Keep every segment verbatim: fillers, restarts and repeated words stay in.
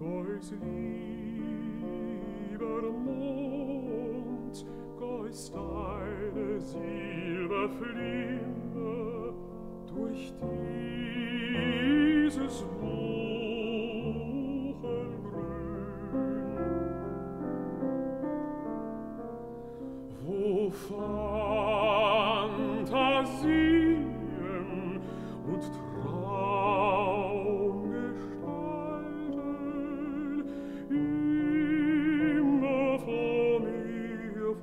Geus lieber Mond, Geus deine Silberflimme durch dieses Buchengrün, wo Phantasien und Traumgestalten immer vor mir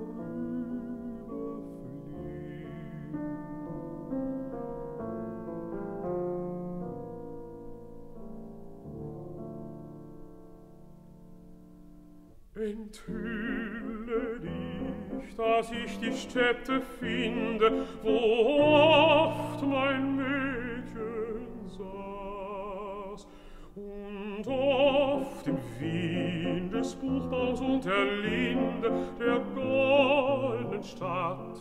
vorüberfliehen. Enthülle dich, dass ich die Stätte finde, wo oft mein Mädchen saß und oft im Wien des Buchbaums und der Linde der goldenen Stadt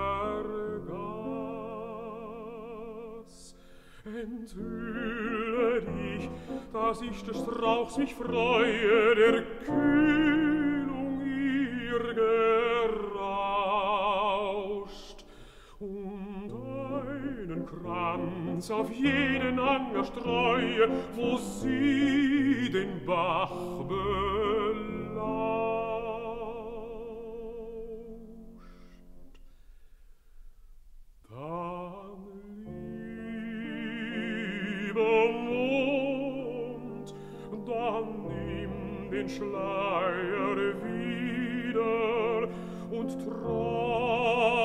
vergaß. Enthülle dich, dass ich des Rauchs mich freue, der Kühlung ihr gerauscht, und einen Kranz auf jeden Anger streue, wo sie den Bach belauscht. Dann, lieber Mond, dann nimm den Schleier wieder und trau